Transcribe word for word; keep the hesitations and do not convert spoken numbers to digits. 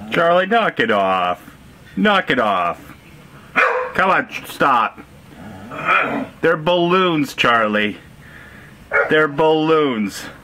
Charlie, knock it off. Knock it off. Come on, stop. They're balloons, Charlie. They're balloons.